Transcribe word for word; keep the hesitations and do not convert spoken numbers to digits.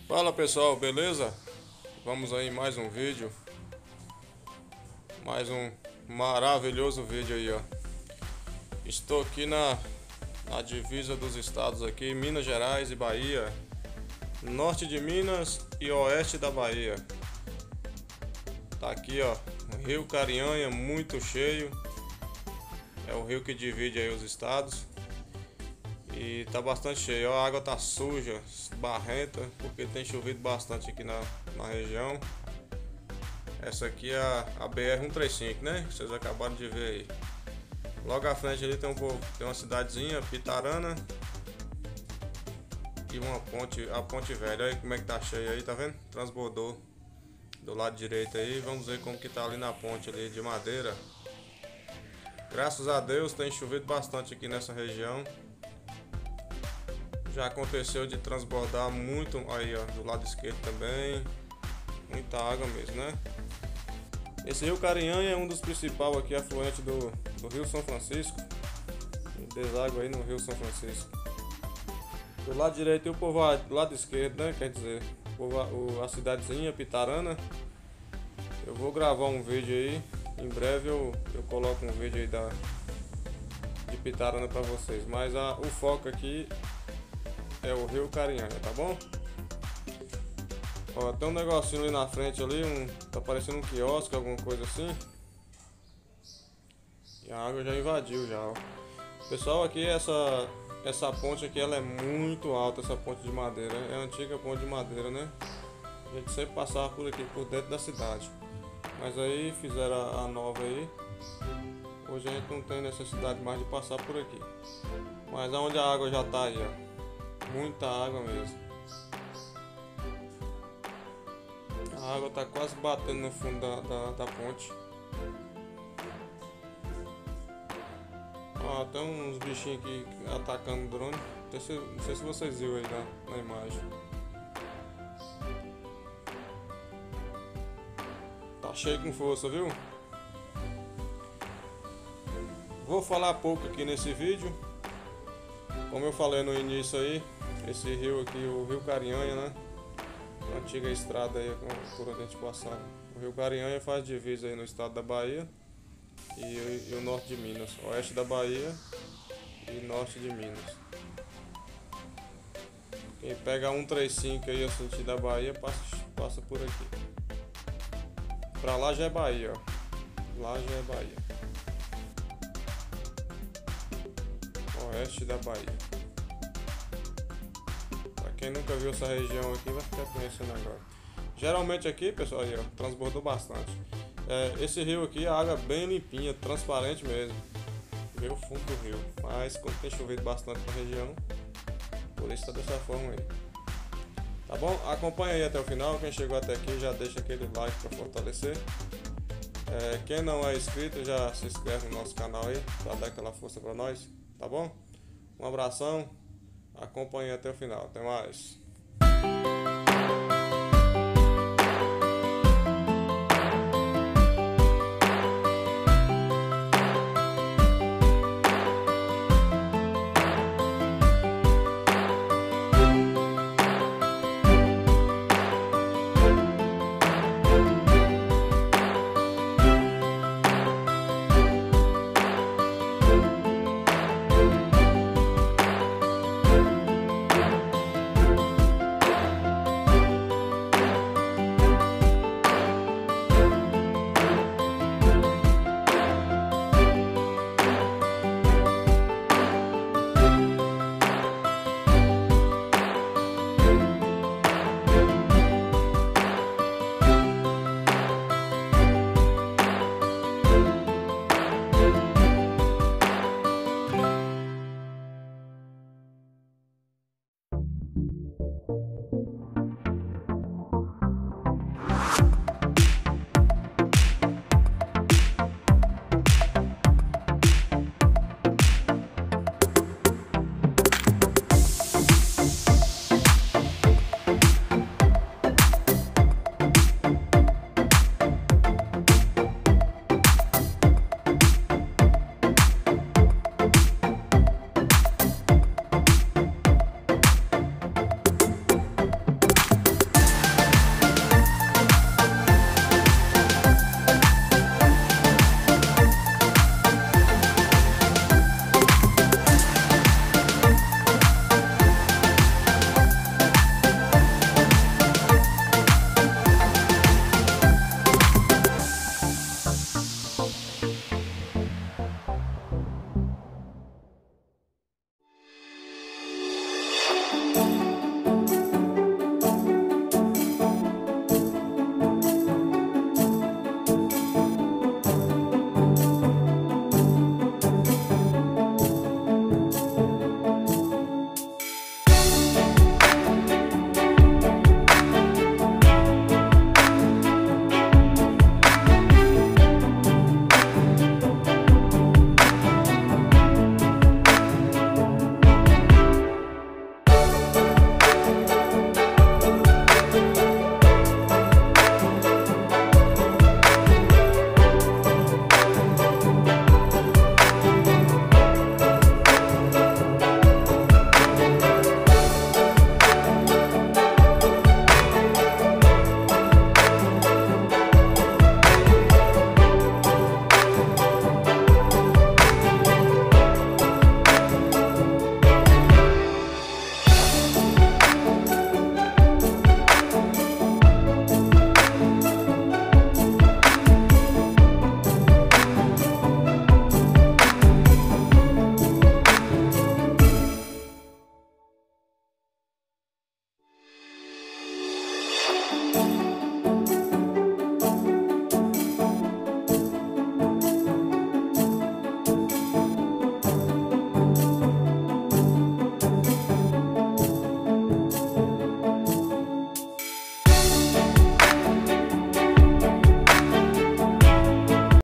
Fala pessoal, beleza? Vamos aí mais um vídeo. Mais um maravilhoso vídeo aí, ó. Estou aqui na, na divisa dos estados aqui, Minas Gerais e Bahia. Norte de Minas e oeste da Bahia. Tá aqui, ó, o Rio Carinhanha muito cheio. É o rio que divide aí os estados. E tá bastante cheio, ó, a água tá suja, barrenta, porque tem chovido bastante aqui na, na região. Essa aqui é a, a B R cento e trinta e cinco, né? Que vocês acabaram de ver aí. Logo à frente ali tem, um, tem uma cidadezinha, Pitarana. E uma ponte, a Ponte Velha. Olha como é que tá cheio aí, tá vendo? Transbordou do lado direito aí. Vamos ver como que tá ali na ponte ali de madeira. Graças a Deus tem chovido bastante aqui nessa região. Já aconteceu de transbordar muito aí, ó, do lado esquerdo também. Muita água mesmo, né? Esse rio Carinhanha é um dos principais aqui, afluentes do, do Rio São Francisco. Deságua aí no Rio São Francisco. Do lado direito e o povoado, do lado esquerdo, né? Quer dizer, o, a cidadezinha Pitarana. Eu vou gravar um vídeo aí. Em breve eu, eu coloco um vídeo aí da, de Pitarana pra vocês. Mas a, o foco aqui é o Rio Carinhanha, tá bom? Ó, tem um negocinho ali na frente ali, um, tá parecendo um quiosque, alguma coisa assim. E a água já invadiu já, ó. Pessoal, aqui essa essa ponte aqui, ela é muito alta, essa ponte de madeira. É a antiga ponte de madeira, né? A gente sempre passava por aqui, por dentro da cidade. Mas aí fizeram a, a nova aí. Hoje a gente não tem necessidade mais de passar por aqui. Mas aonde a água já tá aí, ó. Muita água mesmo. A água tá quase batendo no fundo da, da, da ponte. Ó, tem uns bichinhos aqui atacando o drone. Não sei, não sei se vocês viram aí na, na imagem. Tá cheio com força, viu? Vou falar pouco aqui nesse vídeo. Como eu falei no início aí, esse rio aqui, o Rio Carinhanha, né? A antiga estrada aí por onde a gente passava. O Rio Carinhanha faz divisa aí no estado da Bahia e, e o norte de Minas. Oeste da Bahia e norte de Minas. Quem pega cento e trinta e cinco aí, o sentido da Bahia, passa, passa por aqui. Pra lá já é Bahia, ó. Lá já é Bahia. Oeste da Bahia. Pra quem nunca viu essa região aqui, vai ficar conhecendo agora. Geralmente aqui, pessoal, aí, ó, transbordou bastante. É, esse rio aqui, a água bem limpinha, transparente mesmo. Vê o fundo do rio. Mas quando tem chovido bastante na região, por isso tá dessa forma aí. Tá bom? Acompanha aí até o final. Quem chegou até aqui já deixa aquele like para fortalecer. É, quem não é inscrito já se inscreve no nosso canal aí para dar aquela força para nós. Tá bom? Um abração. Acompanhe até o final. Até mais.